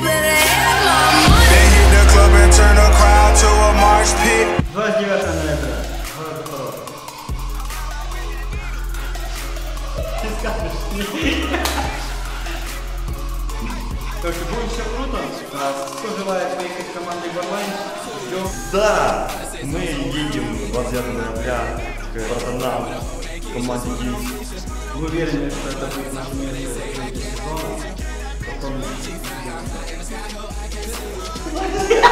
They hit the club and turn the crowd to a marsh pit. 29 ноября. Город Запорожье. Ты скажешь, так что будет все круто. Кто желает поехать с командой Барлайн, ждем. Да, мы едем 29 ноября к братанам в команде Гильз. Мы уверены, что это будет наше место сезона. Потом...